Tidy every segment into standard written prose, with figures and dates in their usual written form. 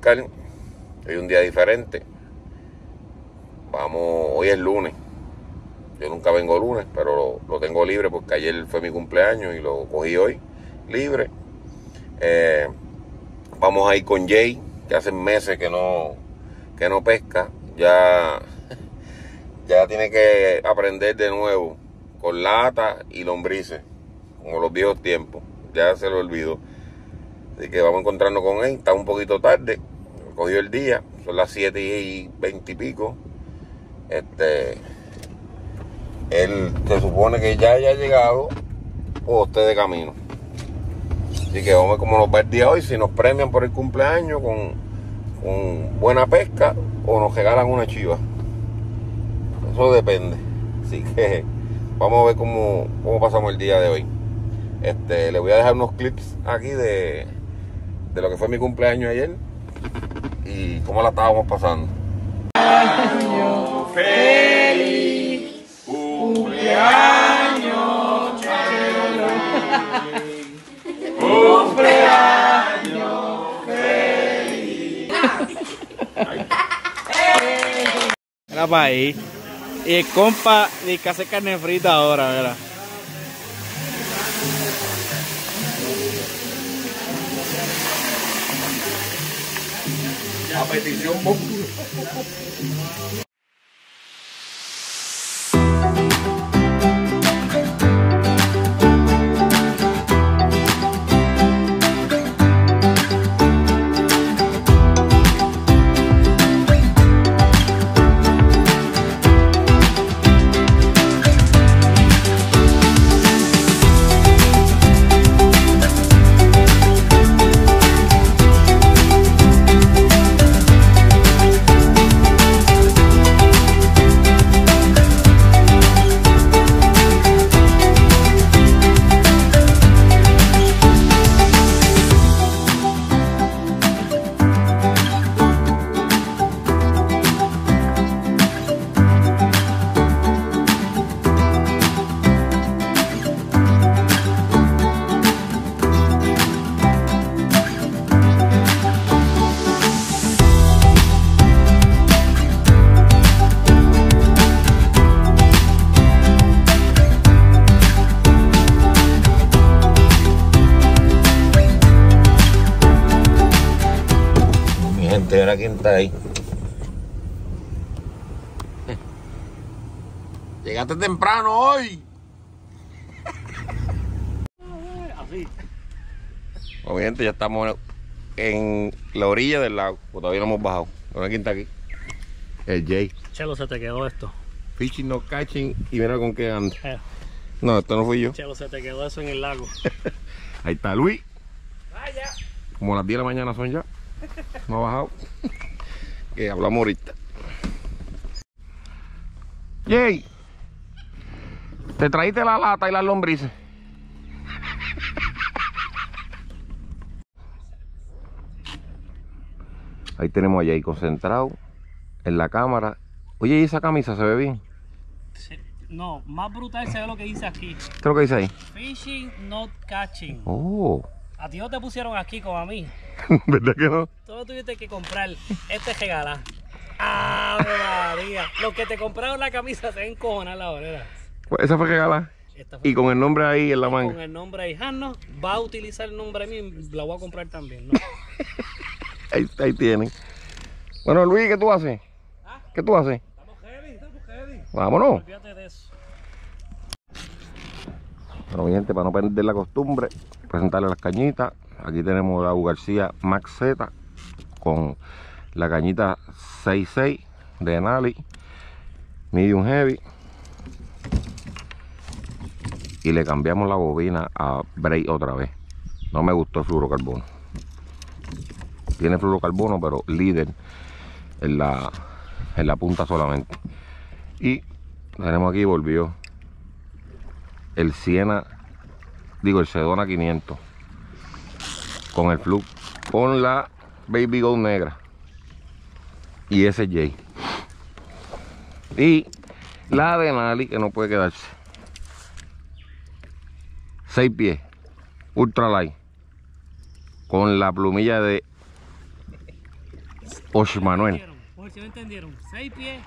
pescar. Hoy es un día diferente. Hoy es lunes. Yo nunca vengo lunes, pero lo tengo libre porque ayer fue mi cumpleaños y lo cogí hoy libre. Vamos a ir con Jay, que hace meses que no pesca. Ya tiene que aprender de nuevo con lata y lombrices, como los viejos tiempos. Ya se lo olvidó. Así que vamos a encontrarnos con él. Está un poquito tarde. Cogió el día. Son las 7:20 y pico. Él se supone que ya haya llegado o esté de camino. Así que vamos a ver cómo nos va el día hoy. Si nos premian por el cumpleaños con buena pesca o nos regalan una chiva. Eso depende. Así que vamos a ver cómo pasamos el día de hoy. Le voy a dejar unos clips aquí de lo que fue mi cumpleaños ayer y cómo la estábamos pasando. ¡Feliz cumpleaños, Chelo! ¡Cumpleaños feliz! Mira para ahí. Y el compa de que hace carne frita ahora, ¿verdad? A petición Bob. Mira quién está ahí. Llegaste temprano hoy. Así. Obviamente ya estamos en la orilla del lago, pues todavía no hemos bajado. Mira quién está aquí. El Jay. Chelo, se te quedó esto. Fishing, no catching, y mira con qué anda. No, esto no fui yo. Chelo, se te quedó eso en el lago. Ahí está Luis. Vaya. Como las 10 de la mañana son ya. No ha bajado. Que hablamos ahorita. Jay, ¿te trajiste la lata y las lombrices? Ahí tenemos a Jay concentrado en la cámara. Oye, ¿y esa camisa se ve bien? Sí. No, más brutal se ve lo que dice aquí. ¿Qué es lo que dice ahí? Fishing, not catching. Oh. A ti no te pusieron aquí como a mí. ¿Verdad que no? Tú tuviste que comprar este regalá. ¡Ah, María! Los que te compraron la camisa se encojonan la hora. Pues esa fue regala. Y con el nombre ahí en la manga. Con el nombre ahí. Hanno va a utilizar el nombre mío y la voy a comprar también, ¿no? ahí tienen. Bueno, Luis, ¿qué tú haces? ¿Ah? ¿Qué tú haces? Estamos heavy. Vámonos. Olvídate de eso. Bueno, mi gente, para no perder la costumbre, presentarle las cañitas. Aquí tenemos la U García Max Z con la cañita 6.6 de Denali, medium heavy. Y le cambiamos la bobina a braid otra vez. No me gustó el fluorocarbono. Tiene fluorocarbono, pero líder en la punta solamente. Y tenemos aquí, volvió el Siena, digo el Sedona 500 con el Flux, con la Baby Gold negra y ese Jay y la Denali, que no puede quedarse, 6 pies ultralight con la plumilla de Osh Manuel. Por si no entendieron, 6 pies.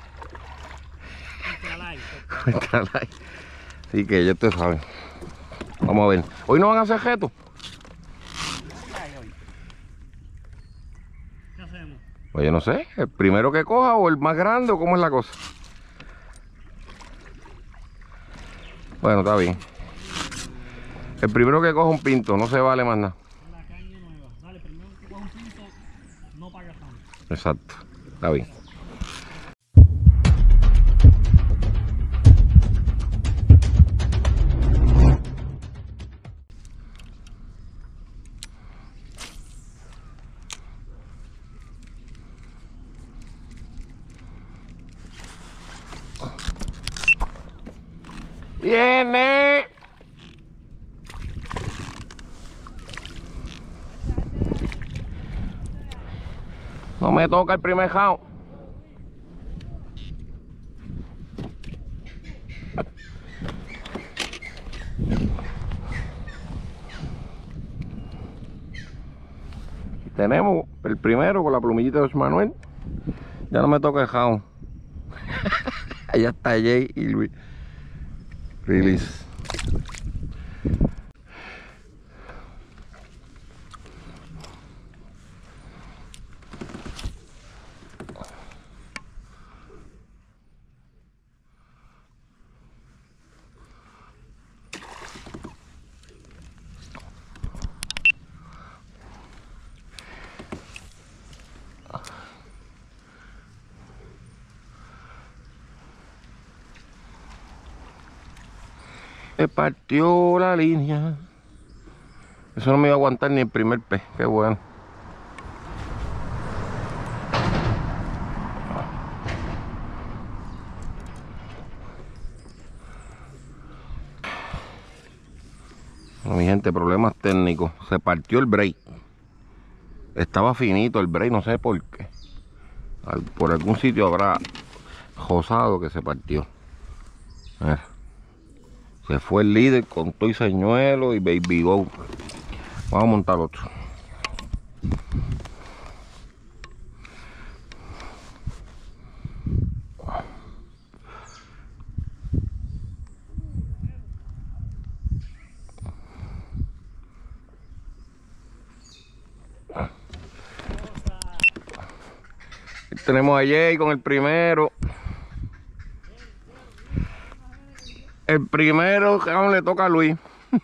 Así que ya ustedes saben. Vamos a ver. Hoy no van a hacer reto. ¿Qué hacemos? Pues yo no sé. El primero que coja o el más grande o cómo es la cosa. Bueno, está bien. El primero que coja un pinto, no se vale más nada. La caña nueva. Dale, primero que coja un pinto, no pagas tanto. Exacto. Está bien. ¡Viene! No me toca el primer jao. Tenemos el primero con la plumillita de José Manuel. Ya no me toca el jao. Allá está Jay y Luis. Release. Se partió la línea. Eso no me iba a aguantar ni el primer pez. Qué bueno. Bueno, mi gente, problemas técnicos. Se partió el break. Estaba finito el break, no sé por qué. Por algún sitio habrá josado que se partió. A ver. Se fue el líder con todo y señuelo y baby go. Vamos a montar otro. Tenemos a Jay con el primero. El primero que aún le toca a Luis.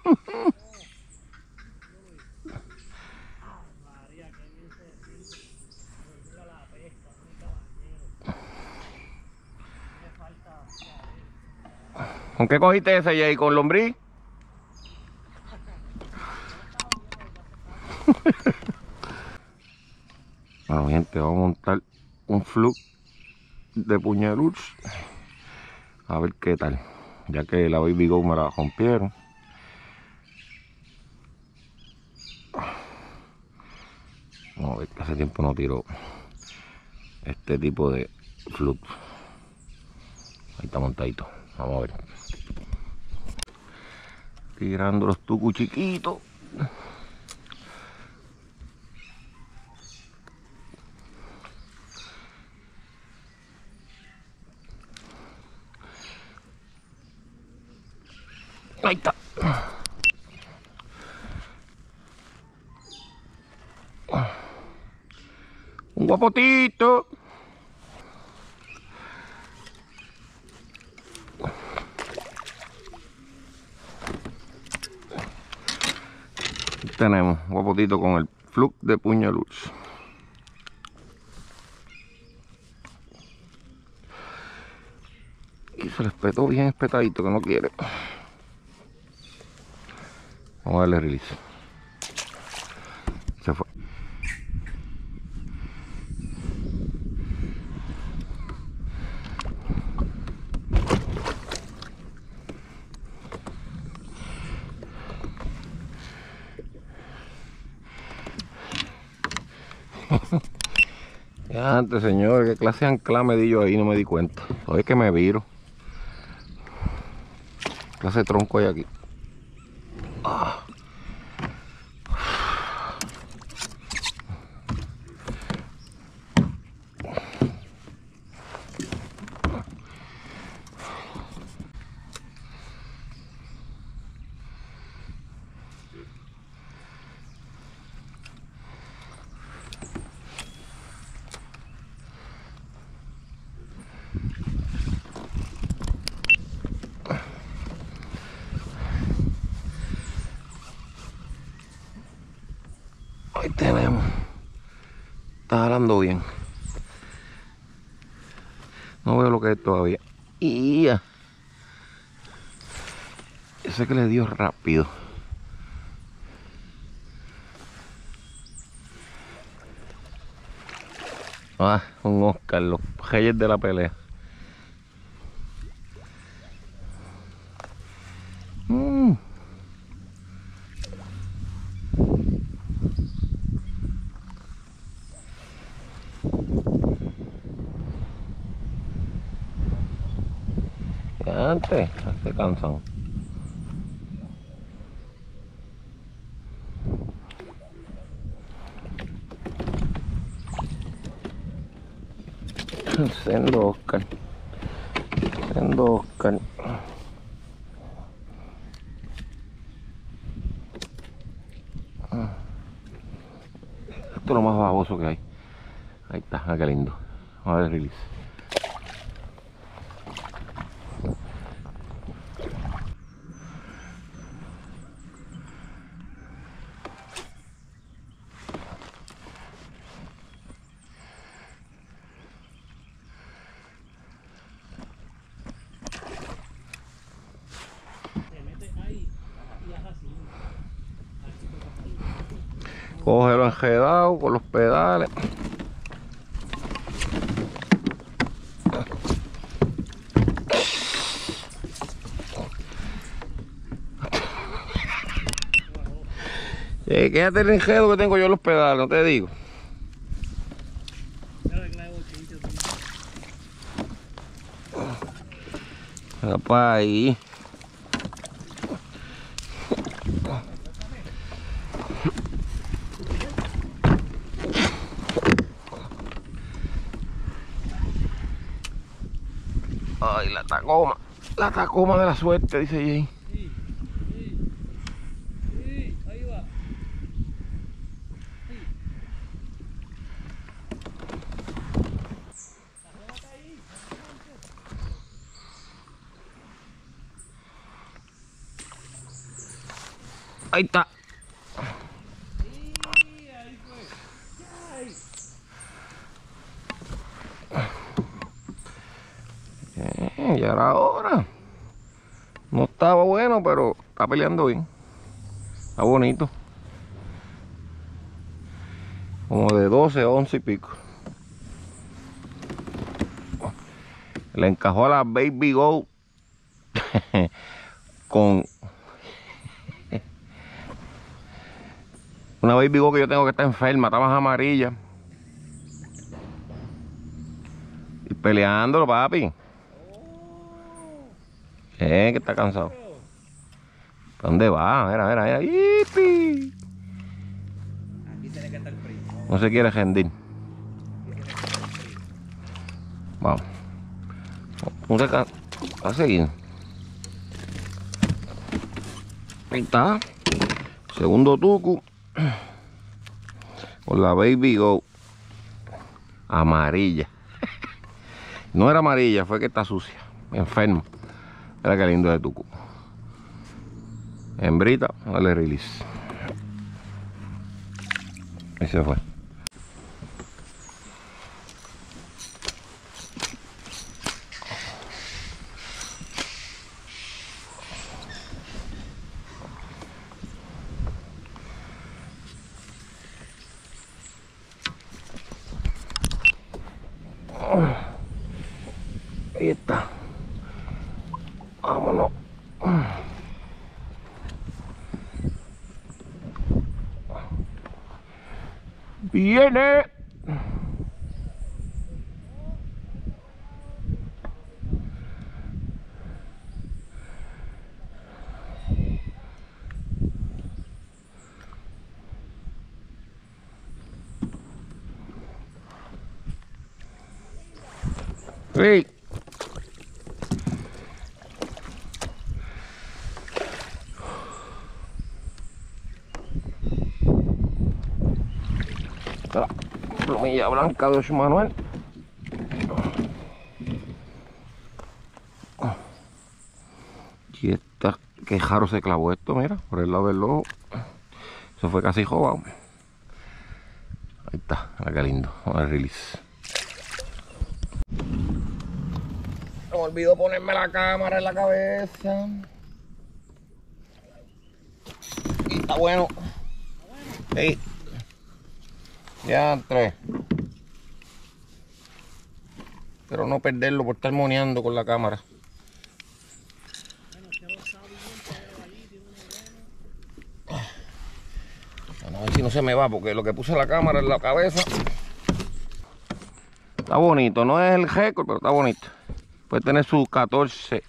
¿Con qué cogiste ese, Jay? ¿Con lombriz? Bueno, gente, vamos a montar un fluke de puñaluz. A ver qué tal. Ya que la baby go me la rompieron. Vamos a ver, que hace tiempo no tiro este tipo de fluke. Ahí está montadito. Vamos a ver. Tirando los tucus chiquitos. Ahí está. Un guapotito. Tenemos un guapotito con el fluke de puñaluz. Y se le espetó bien espetadito, que no quiere. Vamos a darle release. Se fue. Ya antes, señor, qué clase de ancla me di yo ahí, no me di cuenta. Hoy es que me viro. ¿Qué clase de tronco hay aquí? Ah. tenemos. Está jalando bien. No veo lo que es todavía. Y ya. Ese que le dio rápido. Ah, un Oscar, los reyes de la pelea. Antes se cansan. Sendo Oscar. Sendo Oscar. Esto es lo más baboso que hay. Ahí está, ah, qué lindo. Vamos a ver el release. Cógelo enredado con los pedales. Quédate el enredo que tengo yo en los pedales, no te digo. Capaz ahí. Ay, la Tacoma de la suerte, dice Jay. Ahí va. Ahí está. Ya era hora. No estaba bueno, pero está peleando bien. Está bonito. Como de 12, 11 y pico. Le encajó a la Baby Go con una Baby Go que yo tengo que está enferma, está más amarilla. Y peleándolo, papi. Que está cansado. ¿Para dónde va? Mira. ¡Yipi! Aquí tiene que estar frío. No se quiere rendir. Vamos. Vamos a seguir. Ahí está. Segundo tucu. Con la Baby Go. Amarilla. No era amarilla, fue que está sucia. Enfermo. Mira qué lindo de tucu. Hembrita, dale release. Ahí se fue. Ahí está. Vámonos. Viene. Sí. La plumilla blanca de José Manuel. Y esta, qué raro se clavó esto, mira, por el lado del ojo. Eso fue casi robado. Ahí está, mira qué lindo. Vamos al release. Me olvidó ponerme la cámara en la cabeza. Y está bueno. Sí. Ya tres. Pero no perderlo por estar moneando con la cámara. Bueno, a ver si no se me va, porque lo que puse la cámara en la cabeza. Está bonito, no es el récord, pero está bonito. Puede tener sus 14.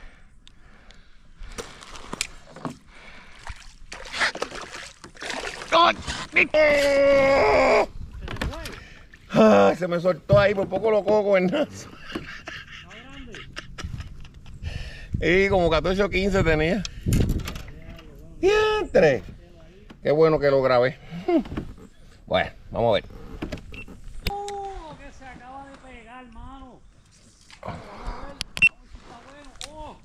Ay, se me soltó ahí, por poco lo cojo con el nazo. Y como 14 o 15 tenía. ¡Diantre! Qué bueno que lo grabé. Bueno, vamos a ver. Que se acaba de pegar, mano. Vamos a ver si está bueno.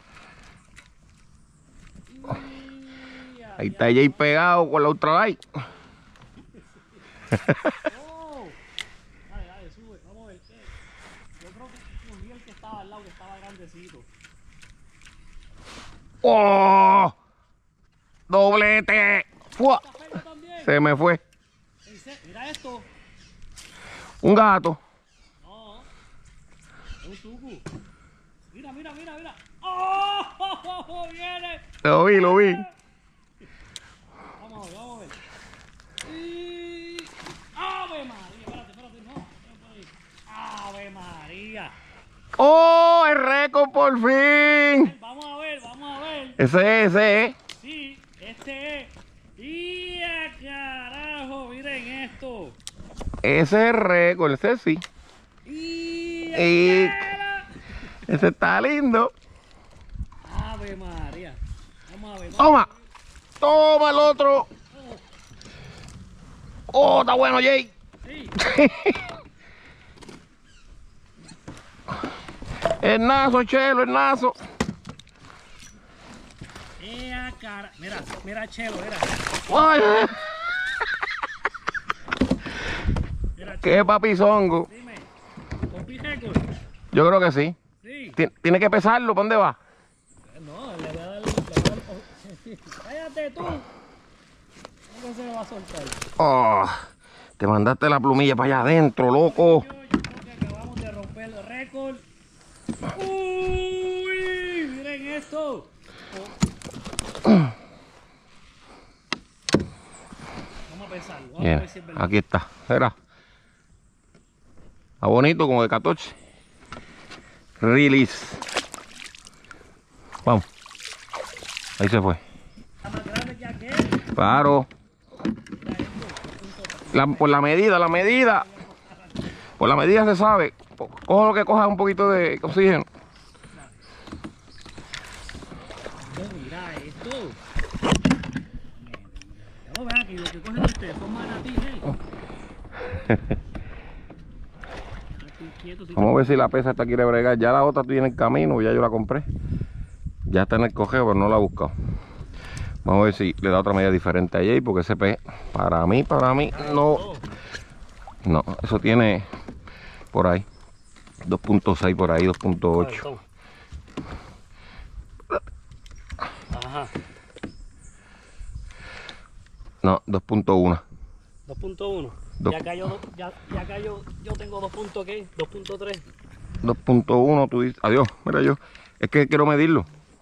Ahí está Jay pegado con la ultralight. Dale, sube, vamos a ver. Yo creo que cogí el que estaba al lado, que estaba grandecito. ¡Oh! ¡Doblete! ¡Fua! Se me fue. Mira esto. Un gato. No. Es un tucu. Mira. ¡Oh! ¡Viene! Lo vi. Vamos a ver. Y... ¡Ave María! Espérate, no. ¡Ave María! ¡Oh! ¡El récord por fin! Vamos a ver. Ese es. Sí, este es. ¡Y a carajo! Miren esto. Ese es el récord, ese sí. ¡Y Ese está lindo. ¡Ave María! Vamos a ver. Toma el otro. Oh, está bueno, Jay. Sí. El nazo, Chelo, el nazo. Mira, Chelo, mira. Ay. Mira, Qué papizongo. dime, ¿rompí récord? Yo creo que sí. Sí. Tiene que pesarlo, ¿para dónde va? No, le voy a dar. Cállate tú. ¿Cómo se me va a soltar? Oh, te mandaste la plumilla para allá adentro, loco. Yo creo que acabamos de romper el récord. ¡Uy! Miren esto. Vamos a pensarlo. Vamos a Bien, ver si es verdad. aquí está. Mira. Está bonito, como de 14. Release. Vamos. Ahí se fue. Está más grande que aquel. Claro. Por la medida. Por la medida se sabe. Cojo lo que coja un poquito de oxígeno. Mira esto. No vean que lo que cogen ustedes son manatís, Vamos a ver si la pesa esta quiere bregar. Ya la otra tiene el camino, ya yo la compré. Ya está en el cojeo, pero no la he buscado. Vamos a ver si le da otra medida diferente a Jay, porque ese pez, para mí, no. No, eso tiene por ahí 2.6 por ahí, 2.8. Ajá. No, 2.1. 2.1. Dos. Ya acá yo tengo 2.3. 2.1, tú dices. Adiós, mira yo. Es que quiero medirlo.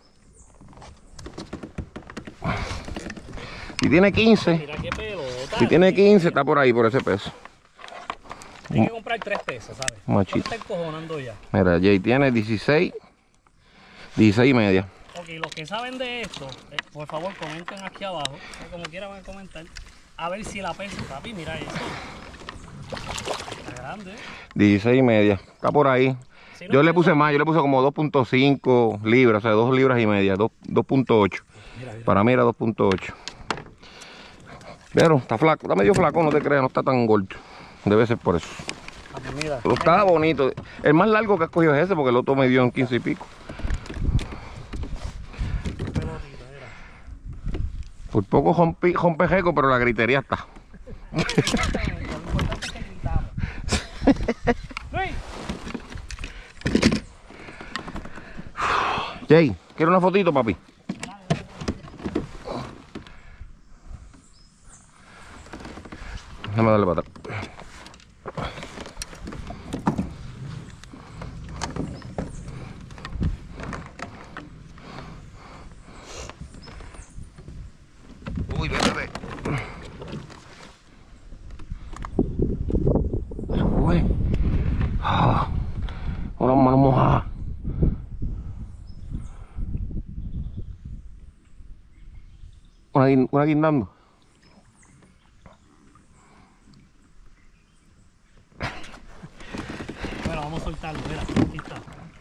Si tiene 15, Mira qué pelota. si tiene 15, está por ahí, por ese peso. Hay que comprar 3 pesos, ¿sabes? Machito. Está encojonando ya. Mira, Jay tiene 16 y media. Ok, los que saben de esto, por favor comenten aquí abajo, o como quieran van a comentar, a ver si la pesa, papi, mira eso. Está grande, ¿eh? 16 y media, está por ahí. Si no Yo le pesa- puse más, yo le puse como 2.5 libras, o sea, 2 libras y media, 2.8. Mira. Para mí era 2.8. Pero está flaco, está medio flaco, no te creas, no está tan gordo. Debe ser por eso. Papi, mira. Pero está bonito. El más largo que has cogido es ese, porque el otro me dio en 15 y pico. Qué pelotita, mira. Por poco rompe récord, pero la gritería está. Lo Jay, ¿quieres una fotito, papi? Déjame darle para atrás. Uy, bebé. Eso fue. Ah, una mano mojada. Una guindando. Bueno, vamos a soltarlo, mira, aquí está.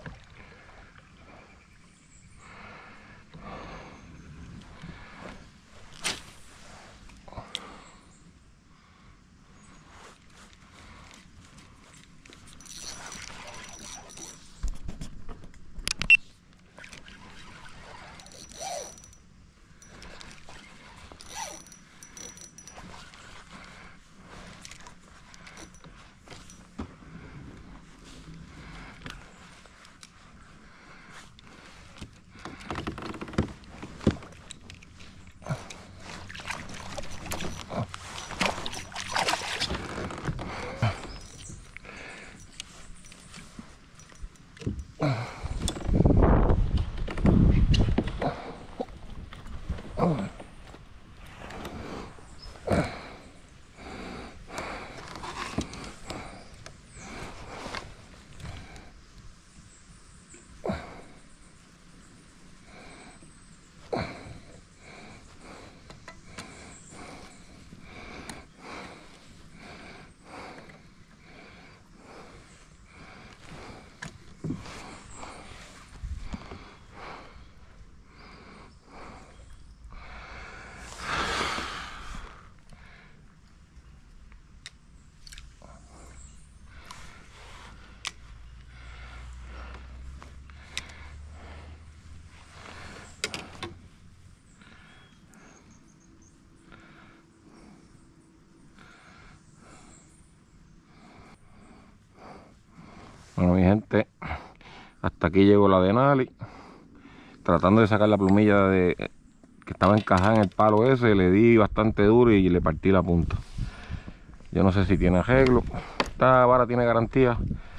Bueno, mi gente, hasta aquí llegó la Denali. Tratando de sacar la plumilla que estaba encajada en el palo ese, le di bastante duro y le partí la punta. Yo no sé si tiene arreglo. Esta vara tiene garantía,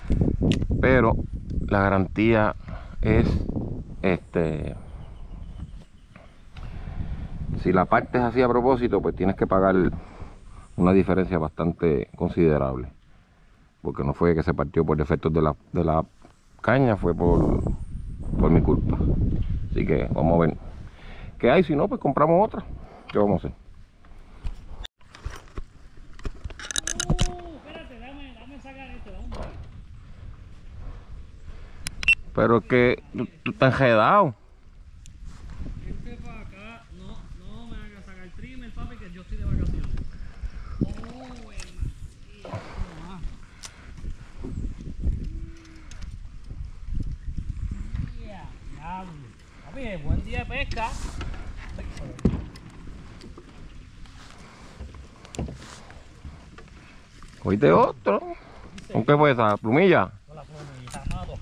pero la garantía es si la partes así a propósito, pues tienes que pagar una diferencia bastante considerable, porque no fue que se partió por defectos de la caña, fue por mi culpa. Así que vamos a ver qué hay. Si no, pues compramos otra. ¿Qué vamos a hacer? Espérate, dame sacar esto, vamos. Pero es que tú estás enredado. Este para acá, no me hagas sacar el trimmer, papi, que yo estoy de vacaciones. Papi, buen día de pesca. Oíste otro. ¿Con qué fue esa plumilla? Con la plumilla, amado.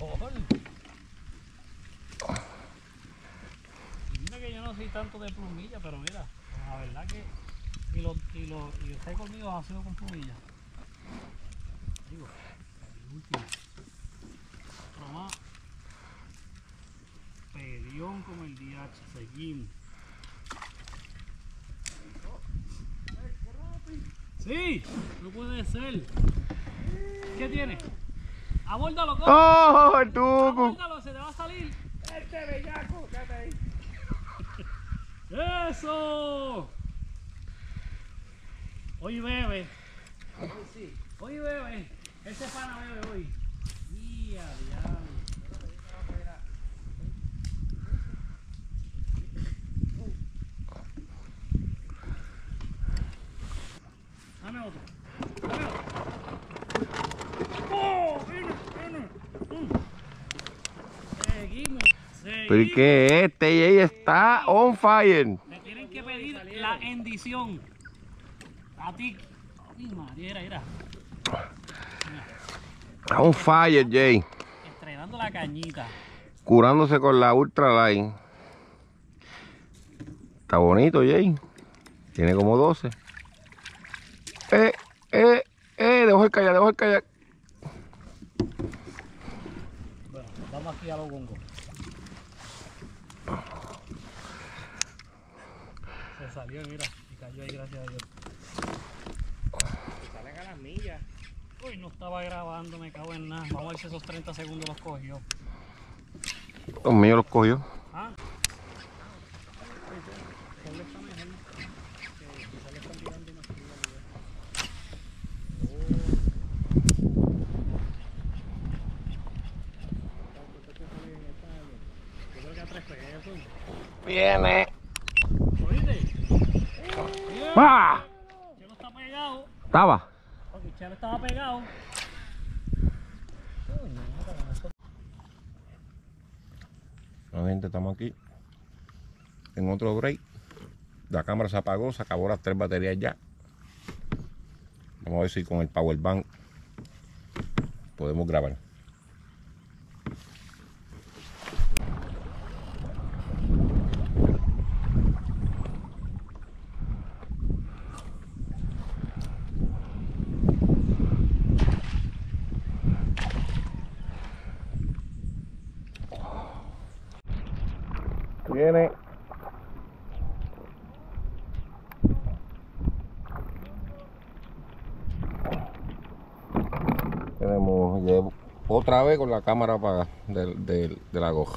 Mira que yo no soy tanto de plumilla, pero mira, la verdad que y los seis conmigo ha sido con plumilla. Digo, el último. Otro más. Pelión como el DH, seguimos. Sí, no puede ser. ¿Qué tiene? Abórdalo, coño. ¡Oh, el tucu! Abórdalo, se te va a salir. Este bellaco, quédate ahí. ¡Eso! Hoy bebe. Hoy bebe. Ese pana bebe hoy. ¡Ya, diablo! Dame otro. Dame otro. ¡Oh! ¡Viene! Seguimos. ¿Pero y qué es? Este Jay está on fire. Me tienen que pedir la bendición. A ti. Ay, María, mira. Está on fire, Jay. Estrenando la cañita. curándose con la Ultralight. Está bonito, Jay. Tiene como 12. Dejo el kayak, dejo el kayak. Bueno, vamos aquí a los gongos. Se salió, mira, y cayó ahí, gracias a Dios. Salen a las millas. Uy, no estaba grabando, me cago en nada. Vamos a ver si esos 30 segundos los cogió. Los míos los cogió. Ah. Él está mejor. Que quizá le están tirando una fila. Yo creo que a 3 pesos. Viene. ¿Oíste? ¡Ah! Chelo está pegado. Estaba. Ok, Chelo estaba pegado. Bueno, gente, estamos aquí en otro break. La cámara se apagó, se acabó las 3 baterías ya. Vamos a ver si con el power bank podemos grabar. Viene. Llevo otra vez con la cámara apagada de la goja.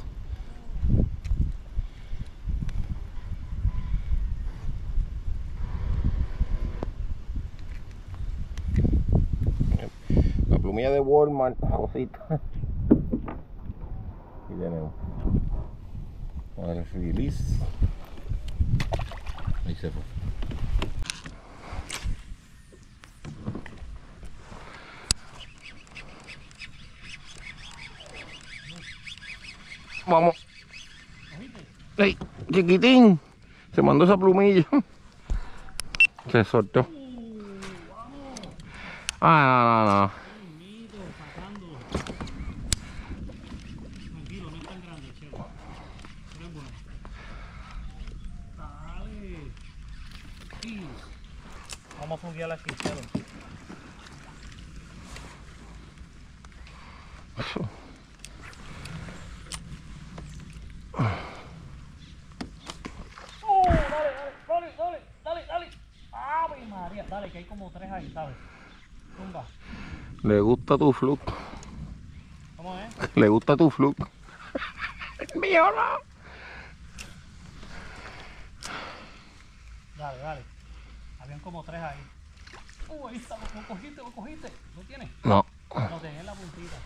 La plumilla de Walmart, cosita. Y tenemos. Vamos a dar el release. Ahí se fue. Vamos. ¡Ey, chiquitín! Se mandó esa plumilla. Se soltó. Ah, Sacándolo. Tranquilo, no es tan grande, Chelo. Pero es bueno. Dale. Sí. Vamos a funguear aquí, Chelo. Dale. ¡Ave María! Dale, que hay como 3 ahí, ¿sabes? Tumba. no. Le gusta tu fluke. ¿Cómo es? Le gusta tu fluke. El mío no. Dale. Habían como 3 ahí. Ahí está, lo cogiste. ¿Lo tienes? No. Lo tenés en la puntita.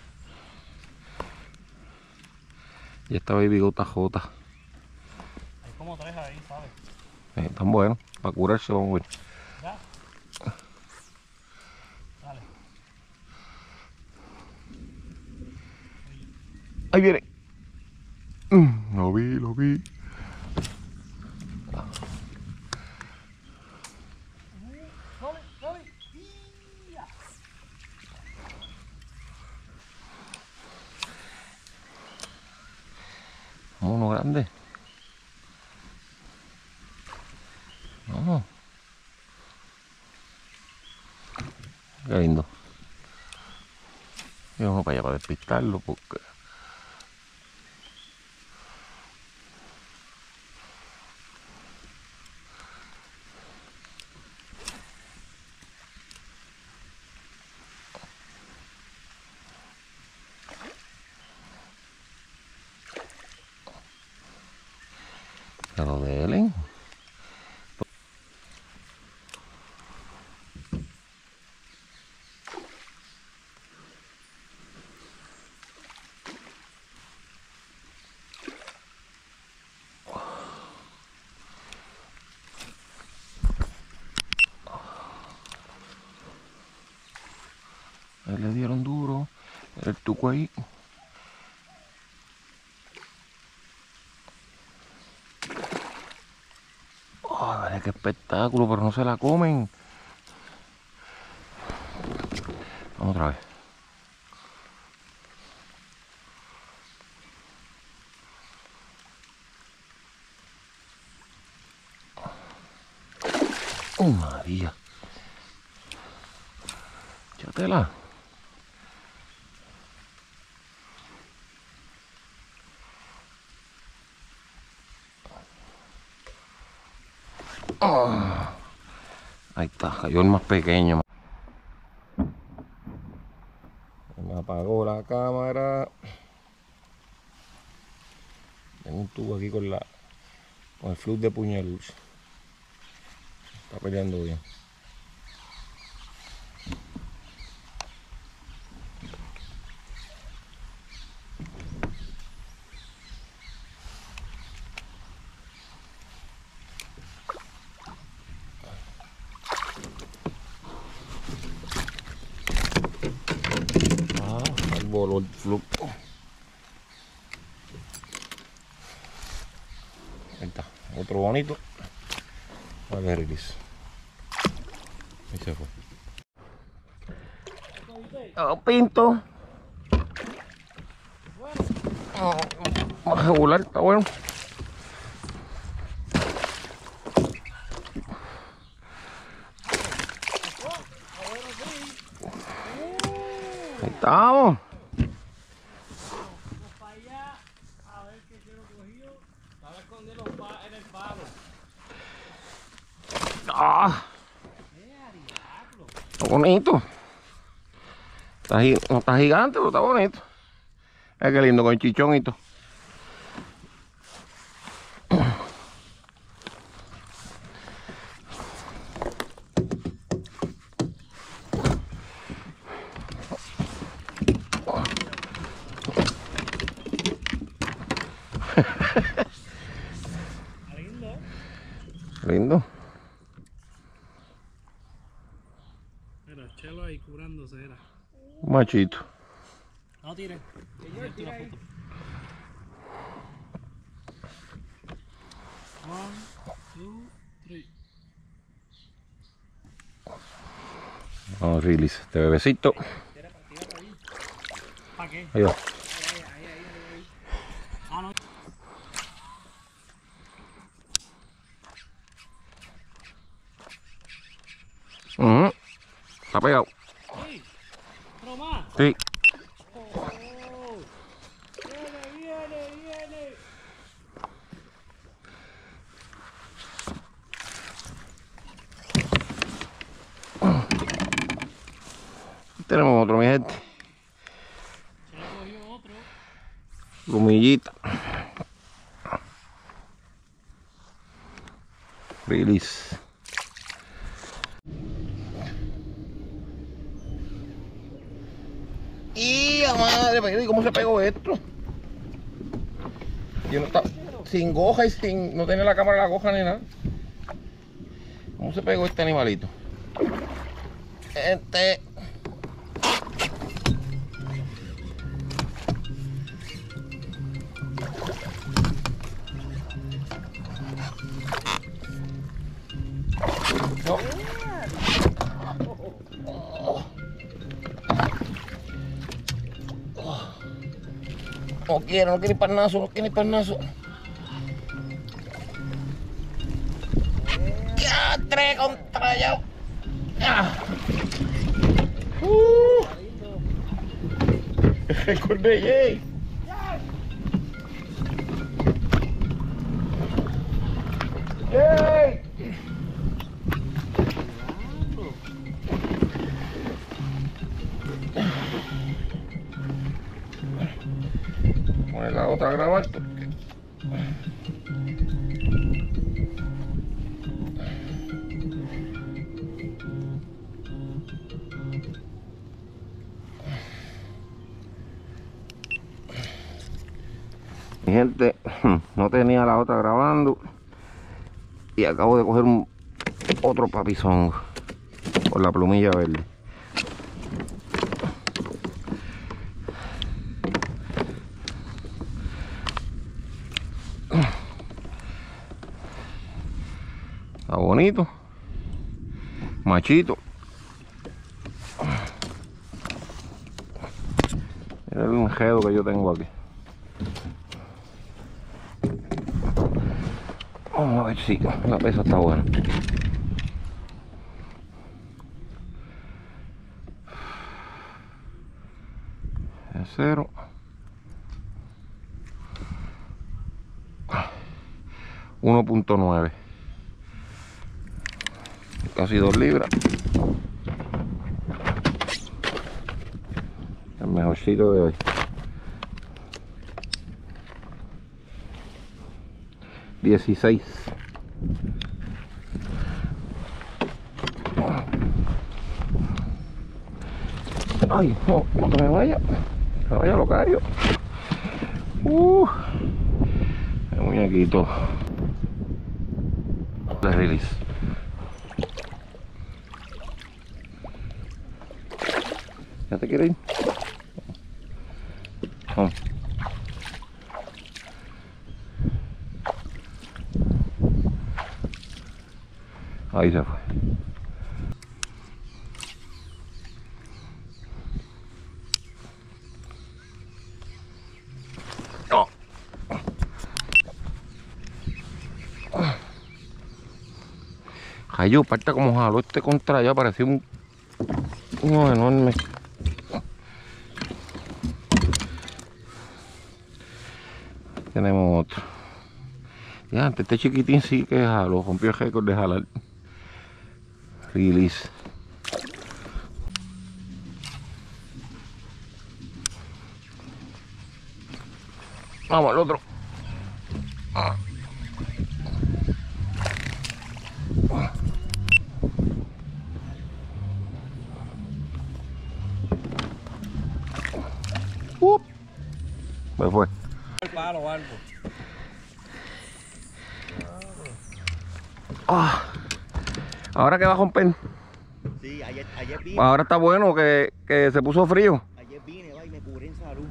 Y esta baby gota jota. Hay como 3 ahí, ¿sabes? Están buenos. Para curarse vamos a ver. ¿Ya? Dale. Ahí viene. Lo vi. Dale. ¡Ya! Uno grande. Vamos. Qué lindo. Y vamos para allá para despistarlo porque... Pero de Ellen. Ahí le dieron duro. El tuco ahí. Oh, vale, qué espectáculo, pero no se la comen. Vamos otra vez. Oh, María. Échatela. Oh. Ahí está, cayó el más pequeño. Me apagó la cámara. Tengo un tubo aquí con el flux de puñaluz. Está peleando bien. Al voló el flux. Ahí está, otro bonito. A ver, Iris. Ahí se fue. Oh, pinto. Oh, más regular, está bueno. Ahí estamos. Para allá a ver qué quiero cogido. Estaba escondido en el palo. Ah, está bonito. No está gigante, pero está bonito. Es que lindo con chichón y todo. Lindo. Lindo. Mira, Chelo ahí curándose era. Machito. No tire. Señor, tira ahí. 1, 2, 3. Vamos a release este bebecito. ¿Para qué? Ahí va. Ah, no. Está pegado. Sí. ¿Otro más? Sí. Oh. Viene. Tenemos otro, mi gente. Chelo cogió otro. Plumillita. Release. ¡Y a madre! ¿Cómo se pegó esto? Yo no estaba sin goja y sin no tenía la cámara la goja ni nada. ¿Cómo se pegó este animalito? No. No quiere ir para nazo, no quiere ir para nazo. Ya, 3 contra ya. El Cornellé. ¡Yay! Poner la otra a grabar porque... Mi gente, no tenía la otra grabando y acabo de coger otro papizón con la plumilla verde. Está bonito, machito. Mira el enredo que yo tengo aquí. Vamos a ver si la pesa está buena. aguacero. $1.9, casi 2 libras. El mejorcito de hoy. $16. Ay, no, no que me vaya locario. El muñequito de release. ¿Ya te quieres ir? Vamos. Ahí se fue. Oh. Ay, yo parta como jaló este contra allá, parecía uno enorme. Tenemos otro. Ya, antes este chiquitín sí que jaló, rompió el récord de jalar. Release. Vamos al otro. Me fue. El palo o algo. Ahora que va a romper. Sí, ayer vine. Ahora está bueno que se puso frío. Ayer vine, va, y me curé en salud.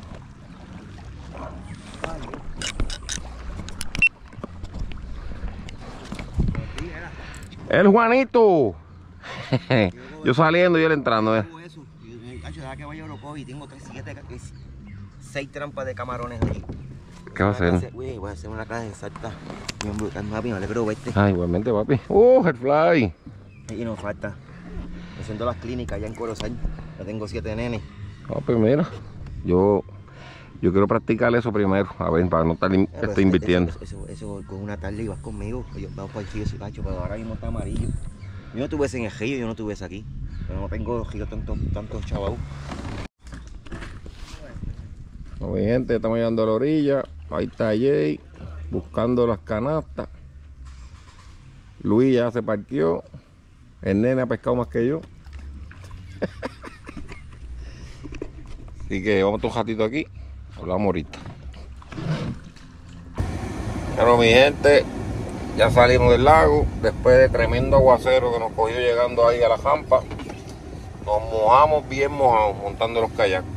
El Juanito. Yo saliendo y él entrando. Tengo eso. Deja que vaya lo cojo y tengo 6 trampas de camarones allí. ¿Qué va a hacer? Voy a hacer una clase exacta. Bien brutal, papi, me alegro verte. Ah, igualmente, papi. El fly. Y no falta. Haciendo las clínicas allá en Corozal. Ya tengo 7 nenes. Pues mira, yo quiero practicar eso primero, a ver, para no estar invirtiendo. Eso con una tarde y vas conmigo. Vamos para el chillo ese cacho, pero ahora mismo está amarillo. Yo no tuve ese en el río, yo no tuve ese aquí. Pero no tengo río tantos chavos. Bueno, mi gente, estamos llegando a la orilla. Ahí está Jay, buscando las canastas. Luis ya se parqueó. El nene ha pescado más que yo. Así que vamos un ratito aquí. Hablamos ahorita. Bueno, mi gente, ya salimos del lago. Después de tremendo aguacero que nos cogió llegando ahí a la jampa. Nos mojamos bien mojados montando los kayaks.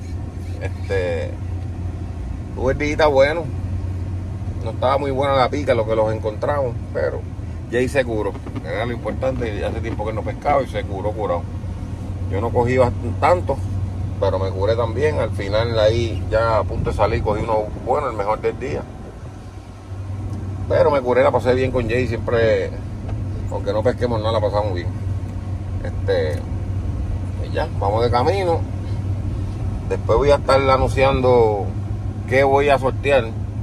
Tuve el día bueno. No estaba muy buena la pica lo que los encontramos, pero Jay se curó, era lo importante. Hace tiempo que no pescaba y se curado. Yo no cogí tanto, pero me curé también. Al final ahí ya a punto de salir cogí uno bueno, el mejor del día. Pero me curé, la pasé bien con Jay, siempre, aunque no pesquemos nada, la pasamos bien. Y ya, vamos de camino. Después voy a estar anunciando qué voy a sortear.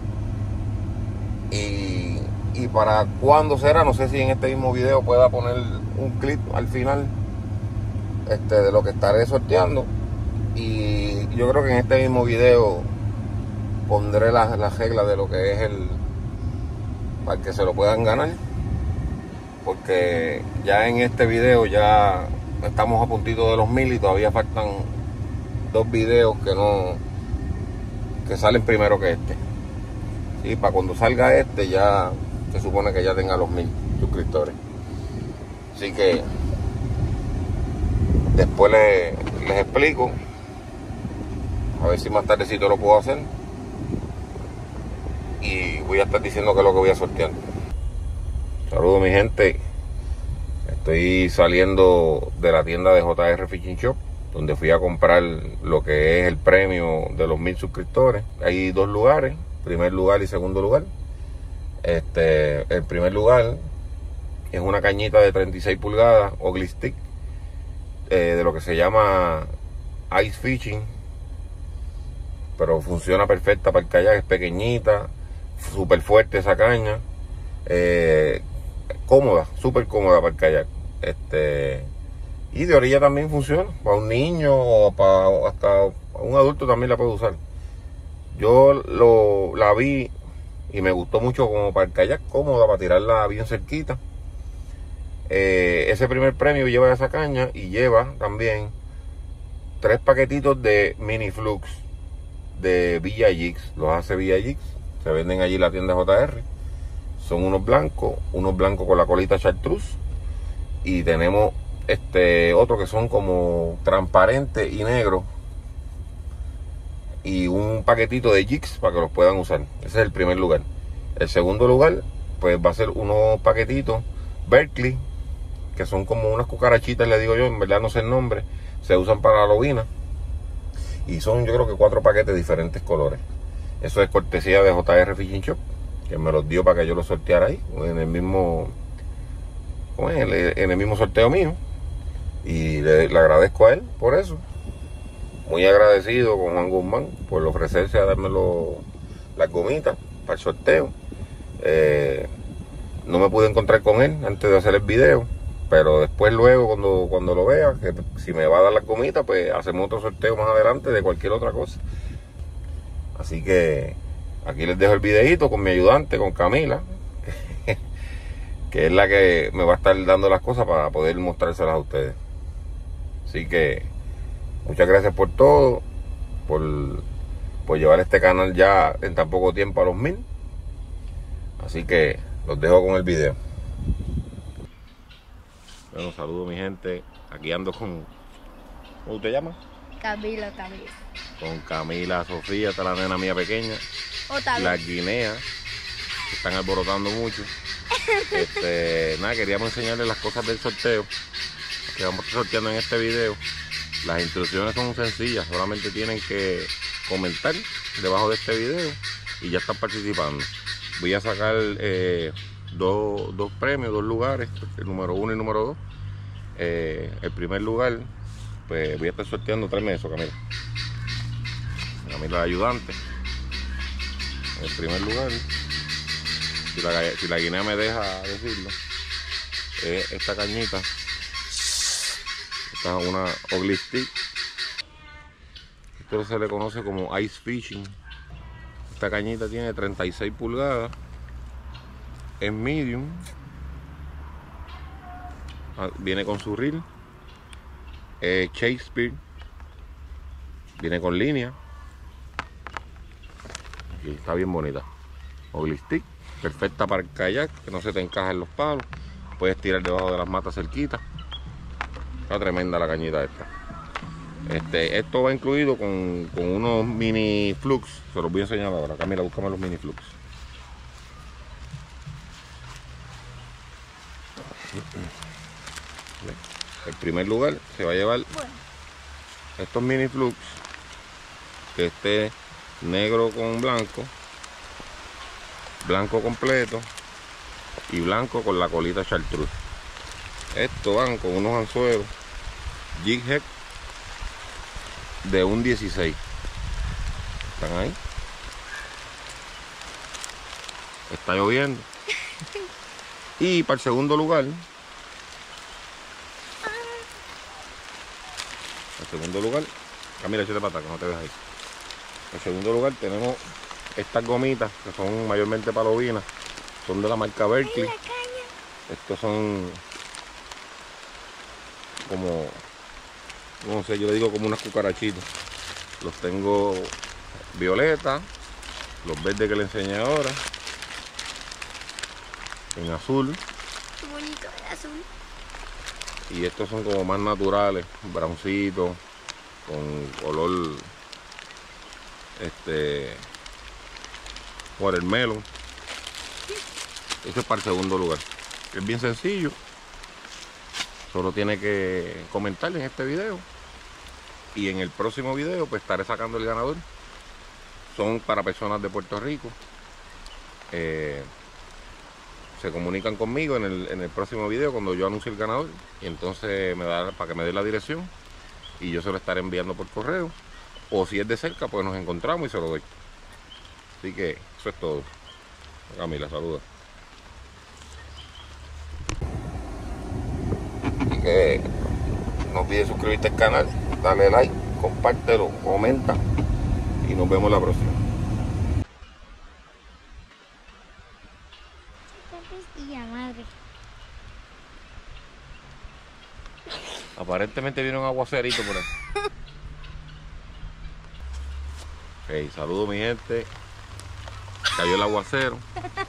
Y para cuándo será, no sé si en este mismo video pueda poner un clip al final de lo que estaré sorteando. Y yo creo que en este mismo video pondré las reglas de lo que es para que se lo puedan ganar, porque ya en este video ya estamos a puntito de los 1000 y todavía faltan 2 videos que salen primero que este. Y para cuando salga ya se supone que ya tenga los 1000 suscriptores. Así que después les explico. A ver si más tardecito lo puedo hacer. Y voy a estar diciendo qué es lo que voy a sortear. Saludos, mi gente. Estoy saliendo de la tienda de JR Fishing Shop, donde fui a comprar lo que es el premio de los 1000 suscriptores. Hay 2 lugares, primer lugar y segundo lugar. El primer lugar es una cañita de 36 pulgadas, Ugly Stick, de lo que se llama Ice Fishing. pero funciona perfecta para el kayak, es pequeñita, súper fuerte esa caña, cómoda, súper cómoda para el kayak. Y de orilla también funciona, para un niño o para hasta un adulto también la puede usar. Yo la vi y me gustó mucho como para el kayak, cómoda, para tirarla bien cerquita. Ese primer premio lleva esa caña y lleva también 3 paquetitos de mini flux de Villa Jigs. Los hace Villa Jigs, se venden allí en la tienda JR. Son unos blancos con la colita chartreuse, y tenemos otros que son como transparentes y negros, y un paquetito de jigs para que los puedan usar. Ese es el primer lugar. El segundo lugar pues va a ser unos paquetitos Berkeley, que son como unas cucarachitas, le digo yo, en verdad no sé el nombre, se usan para la lobina, y son yo creo que 4 paquetes de diferentes colores. Eso es cortesía de JR Fishing Shop, que me los dio para que yo los sorteara ahí en el mismo sorteo mío, y le agradezco a él por eso. Muy agradecido con Juan Guzmán por ofrecerse a darme las gomitas para el sorteo. No me pude encontrar con él antes de hacer el video, pero después luego cuando lo vea, que si me va a dar las gomitas, pues hacemos otro sorteo más adelante de cualquier otra cosa. Así que aquí les dejo el videito con mi ayudante, con Camila, que es la que me va a estar dando las cosas para poder mostrárselas a ustedes. Así que muchas gracias por todo, por llevar este canal ya en tan poco tiempo a los 1000. Así que los dejo con el video. Bueno, saludos mi gente. Aquí ando con... ¿Cómo te llamas? Camila. Con Camila Sofía, está la nena mía pequeña. Las guineas, que están alborotando mucho. Nada, queríamos enseñarles las cosas del sorteo que vamos a estar sorteando en este video. Las instrucciones son sencillas, solamente tienen que comentar debajo de este video y ya están participando. Voy a sacar dos premios, 2 lugares, el número 1 y el número 2. El primer lugar, pues voy a estar sorteando 3 meses, Camila. Camila, ayudante. El primer lugar, si la guinea me deja decirlo, es esta cañita. Esta es una ugly stick. Esto se le conoce como ice fishing. Esta cañita tiene 36 pulgadas, es medium, viene con su reel, Shakespeare, viene con línea. Aquí está bien bonita, ugly stick, perfecta para el kayak, que no se te encaja en los palos, puedes tirar debajo de las matas cerquita. Está tremenda la cañita esta. Esto va incluido con unos mini flux. Se los voy a enseñar ahora. Camila, búscame los mini flux. El primer lugar se va a llevar estos mini flux, que negro con blanco, blanco completo y blanco con la colita chartreuse. Estos van con unos anzuelos Jig Head de un 16. ¿Están ahí? Está lloviendo. Y para el segundo lugar, Camila, échate para acá, que no te ves ahí. En segundo lugar tenemos estas gomitas, que son mayormente para lobinas, son de la marca Berkeley. Estos son como, no sé, yo le digo como unas cucarachitas. Los tengo violeta, los verdes que le enseñé ahora, en azul. Qué bonito el azul. Y estos son como más naturales, browncitos, con color watermelon. Este es para el segundo lugar. Es bien sencillo. Solo tiene que comentar en este video. Y en el próximo video pues estaré sacando el ganador. Son para personas de Puerto Rico. Se comunican conmigo en el próximo video cuando yo anuncie el ganador. Y entonces para que me dé la dirección. Y yo se lo estaré enviando por correo. o si es de cerca, pues nos encontramos y se lo doy. Así que eso es todo. Camila, saluda. Así que no olvides suscribirte al canal, dale like, compártelo, comenta y nos vemos la próxima. Y madre. Aparentemente viene un aguacerito por ahí. Hey, saludos mi gente. Cayó el aguacero.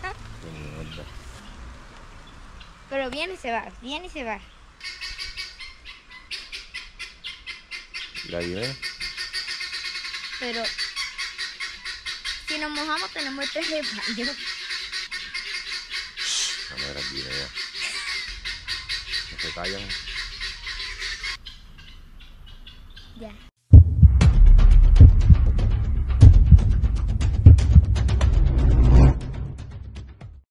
Pero viene y se va, viene y se va. Y la guinea. Pero si nos mojamos tenemos el pez de baño. A ver aquí, guinea. No se callan. Ya.